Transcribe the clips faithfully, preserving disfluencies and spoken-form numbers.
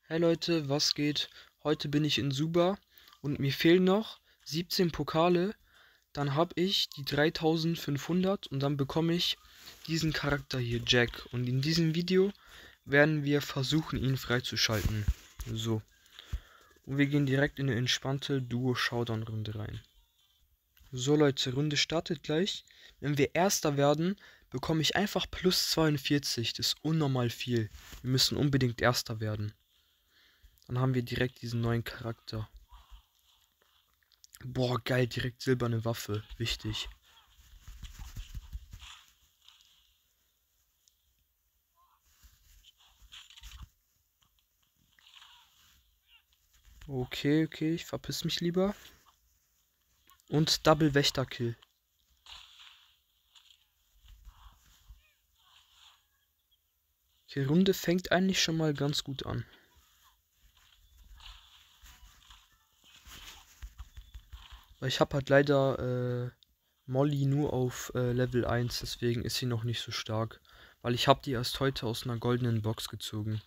Hey Leute, was geht? Heute bin ich in Suba und mir fehlen noch siebzehn Pokale. Dann habe ich die dreitausendfünfhundert und dann bekomme ich diesen Charakter hier, Jack. Und in diesem Video werden wir versuchen, ihn freizuschalten. So. Und wir gehen direkt in eine entspannte Duo-Showdown-Runde rein. So Leute, Runde startet gleich. Wenn wir Erster werden, bekomme ich einfach plus zweiundvierzig. Das ist unnormal viel. Wir müssen unbedingt Erster werden. Dann haben wir direkt diesen neuen Charakter. Boah, geil, direkt silberne Waffe. Wichtig. Okay, okay, ich verpiss mich lieber. Und Double Wächterkill. Die Runde fängt eigentlich schon mal ganz gut an. Weil ich habe halt leider äh, Molly nur auf äh, Level eins, deswegen ist sie noch nicht so stark. Weil ich habe die erst heute aus einer goldenen Box gezogen.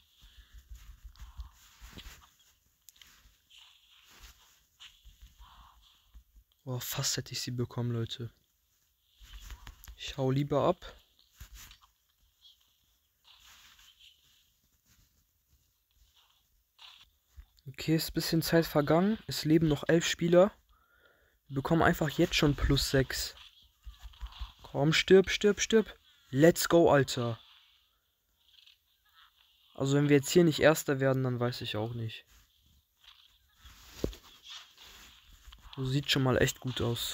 Boah, fast hätte ich sie bekommen, Leute. Ich hau lieber ab. Okay, ist ein bisschen Zeit vergangen. Es leben noch elf Spieler. Wir bekommen einfach jetzt schon plus sechs. Komm, stirb, stirb, stirb. Let's go, Alter. Also wenn wir jetzt hier nicht Erster werden, dann weiß ich auch nicht. So, sieht schon mal echt gut aus.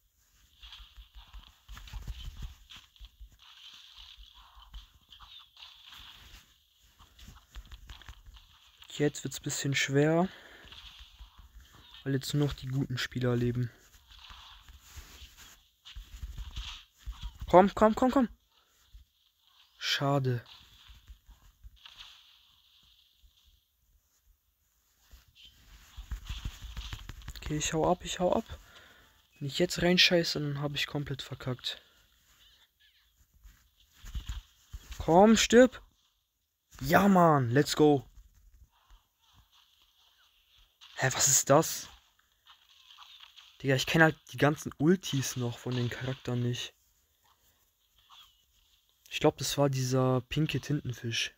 Jetzt wird es ein bisschen schwer. Weil jetzt nur noch die guten Spieler leben. Komm, komm, komm, komm. Schade. Okay, ich hau ab, ich hau ab. Wenn ich jetzt reinscheiße, dann habe ich komplett verkackt. Komm, stirb. Ja, Mann, let's go. Hä, was ist das? Digga, ich kenne halt die ganzen Ultis noch von den Charakteren nicht. Ich glaube, das war dieser pinke Tintenfisch.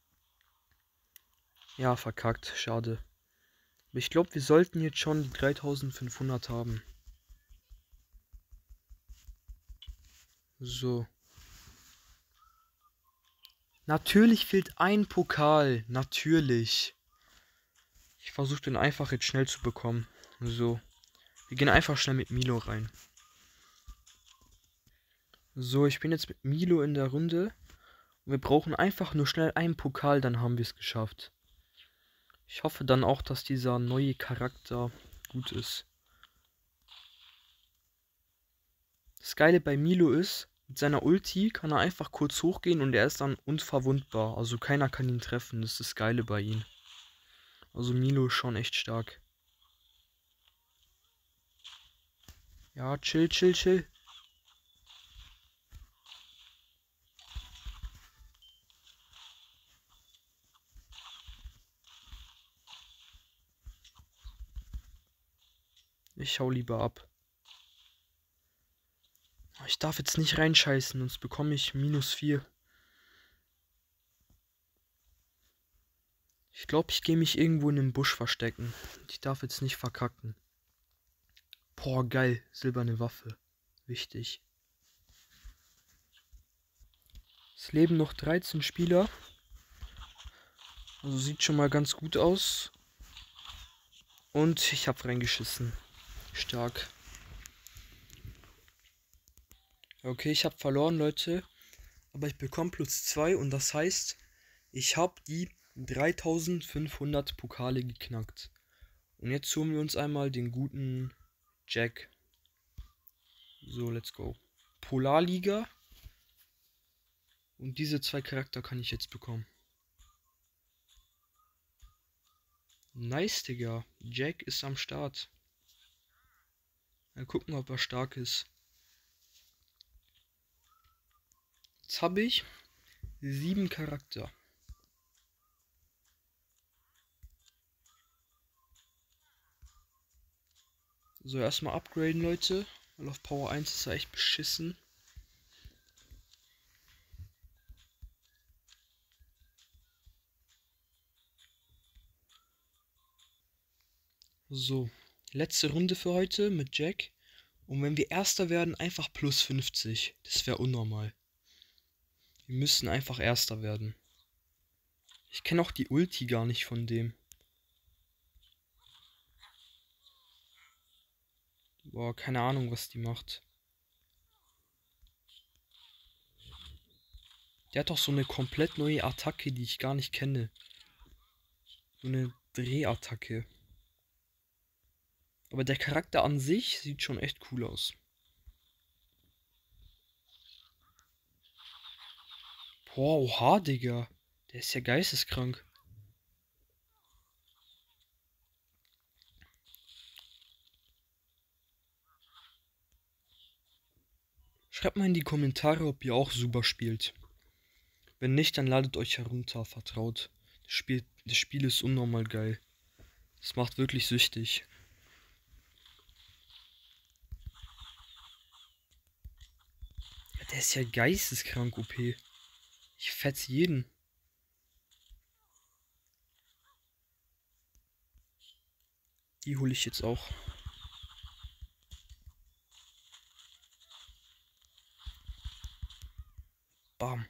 Ja, verkackt, schade. Aber ich glaube, wir sollten jetzt schon die dreitausendfünfhundert haben. So. Natürlich fehlt ein Pokal. Natürlich. Ich versuche den einfach jetzt schnell zu bekommen. So. Wir gehen einfach schnell mit Milo rein. So, ich bin jetzt mit Milo in der Runde. Und wir brauchen einfach nur schnell einen Pokal, dann haben wir es geschafft. Ich hoffe dann auch, dass dieser neue Charakter gut ist. Das Geile bei Milo ist, mit seiner Ulti kann er einfach kurz hochgehen und er ist dann unverwundbar. Also keiner kann ihn treffen. Das ist das Geile bei ihm. Also Milo ist schon echt stark. Ja, chill, chill, chill. Ich hau lieber ab. Ich darf jetzt nicht reinscheißen, sonst bekomme ich minus vier. Ich glaube, ich gehe mich irgendwo in den Busch verstecken. Ich darf jetzt nicht verkacken. Boah, geil. Silberne Waffe. Wichtig. Es leben noch dreizehn Spieler. Also sieht schon mal ganz gut aus. Und ich habe reingeschissen. Stark. Okay, ich habe verloren, Leute. Aber ich bekomme plus zwei und das heißt, ich habe die dreitausendfünfhundert Pokale geknackt. Und jetzt holen wir uns einmal den guten Jack. So, let's go. Polarliga. Und diese zwei Charakter kann ich jetzt bekommen. Nice, Digga. Jack ist am Start. Mal gucken, ob er stark ist. Jetzt habe ich sieben Charakter. So, erstmal upgraden, Leute. Weil auf Power eins ist er echt beschissen. So, letzte Runde für heute mit Jack. Und wenn wir Erster werden, einfach plus fünfzig. Das wäre unnormal. Wir müssen einfach Erster werden. Ich kenne auch die Ulti gar nicht von dem. Boah, keine Ahnung, was die macht. Der hat doch so eine komplett neue Attacke, die ich gar nicht kenne. So eine Drehattacke. Aber der Charakter an sich sieht schon echt cool aus. Boah, oha, Digga. Der ist ja geisteskrank. Schreibt mal in die Kommentare, ob ihr auch Super spielt. Wenn nicht, dann ladet euch herunter, vertraut. Das Spiel, das Spiel ist unnormal geil. Es macht wirklich süchtig. Ja, der ist ja geisteskrank O P. Ich fetz jeden. Die hole ich jetzt auch. Bam.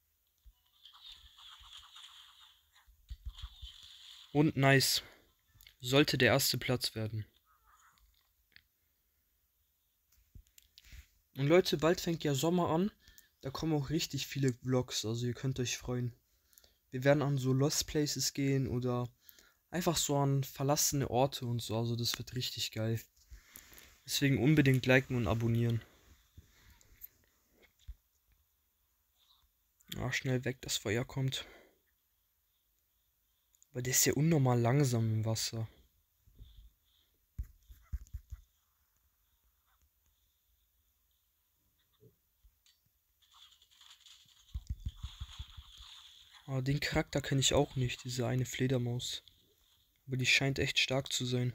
Und nice. Sollte der erste Platz werden. Und Leute, bald fängt ja Sommer an. Da kommen auch richtig viele Vlogs, also ihr könnt euch freuen. Wir werden an so Lost Places gehen oder einfach so an verlassene Orte und so. Also das wird richtig geil. Deswegen unbedingt liken und abonnieren. Ah, schnell weg, das Feuer kommt. Aber der ist ja unnormal langsam im Wasser. Aber den Charakter kenne ich auch nicht, diese eine Fledermaus. Aber die scheint echt stark zu sein.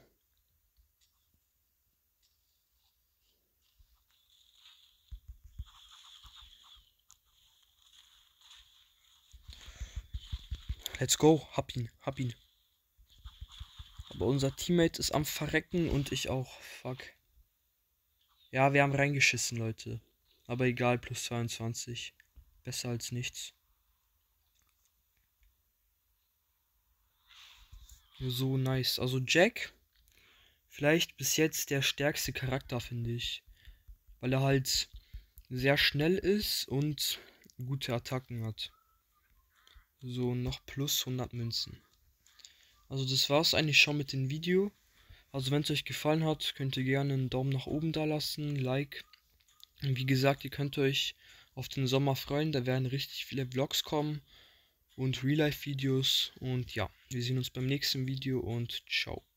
Let's go, hab ihn, hab ihn. Aber unser Teammate ist am Verrecken und ich auch. Fuck. Ja, wir haben reingeschissen, Leute. Aber egal, plus zweiundzwanzig. Besser als nichts. So nice. Also Jack, vielleicht bis jetzt der stärkste Charakter, finde ich. Weil er halt sehr schnell ist und gute Attacken hat. So, noch plus hundert Münzen. Also das war's eigentlich schon mit dem Video. Also wenn es euch gefallen hat, könnt ihr gerne einen Daumen nach oben da lassen, Like. Und wie gesagt, ihr könnt euch auf den Sommer freuen, da werden richtig viele Vlogs kommen und Real-Life-Videos. Und ja, wir sehen uns beim nächsten Video und ciao.